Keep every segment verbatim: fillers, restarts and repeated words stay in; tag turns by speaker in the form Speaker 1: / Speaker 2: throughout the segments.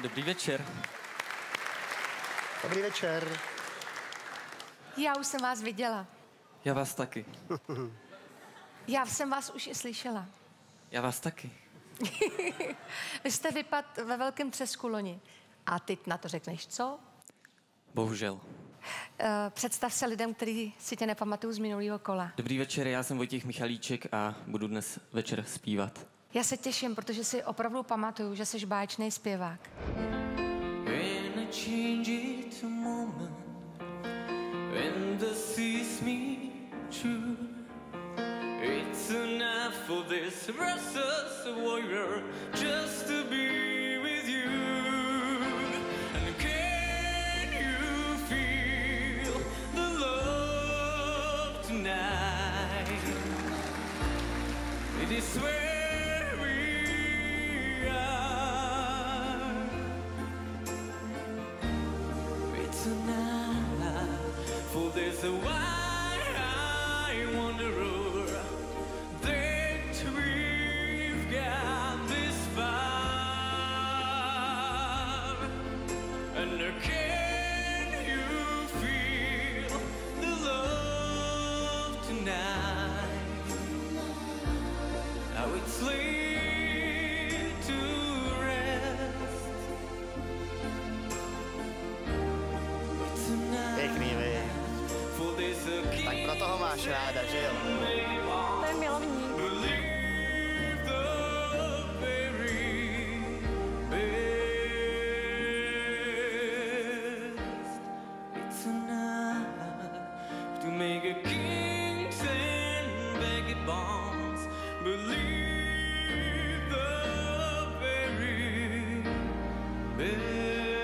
Speaker 1: Dobrý večer.
Speaker 2: Dobrý večer.
Speaker 3: Já už jsem vás viděla.
Speaker 1: Já vás taky.
Speaker 3: Já jsem vás už i slyšela.
Speaker 1: Já vás taky.
Speaker 3: Vy jste vypadl ve velkém třesku loni. A ty na to řekneš co?
Speaker 1: Bohužel.
Speaker 3: Uh, představ se lidem, kteří si tě nepamatují z minulého kola.
Speaker 1: Dobrý večer, já jsem Vojtěch Michalíček a budu dnes večer zpívat.
Speaker 3: Já se těším, protože si opravdu pamatuju, že jsi báječný zpěvák.
Speaker 1: When I change it a moment, when the seas meet true, it's enough for this restless warrior just to be with you. And can you feel the love tonight? It is where we are. It's enough for this why I wonder. Can you feel the love tonight? Now it's laid to rest. It's enough.
Speaker 2: Pěkný, vy.
Speaker 1: For this
Speaker 2: Tak proto ho máš ráda, že jo?
Speaker 3: To je milovník.
Speaker 1: Make a kings and vagabonds believe the very best.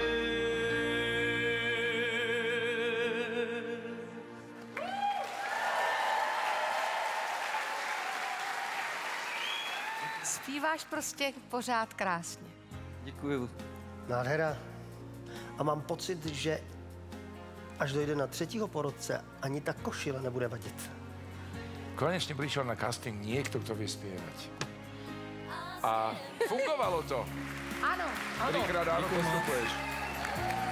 Speaker 3: Zpíváš prostě pořád krásně.
Speaker 1: Děkuju.
Speaker 2: Nádhera. A mám pocit, že až dojde na třetího porodce, ani ta košile nebude vadit.
Speaker 4: Konečne prišiel na casting niekto, kto vie spievať. A fungovalo to.
Speaker 3: Ano, ano.
Speaker 4: Trikrát áno, postupuješ.